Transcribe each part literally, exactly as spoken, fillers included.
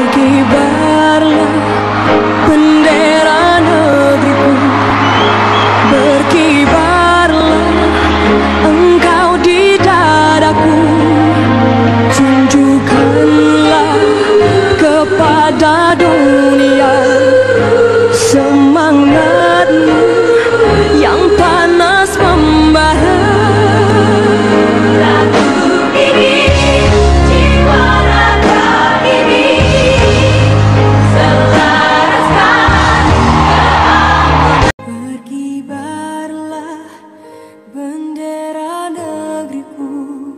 Berkibarlah bendera negeriku, berkibarlah engkau di dadaku. Tunjukkanlah kepada dunia semangatmu yang panas membara. Bendera negeriku,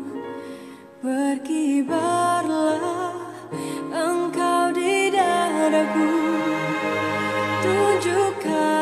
berkibarlah engkau di dadaku. Tunjukkan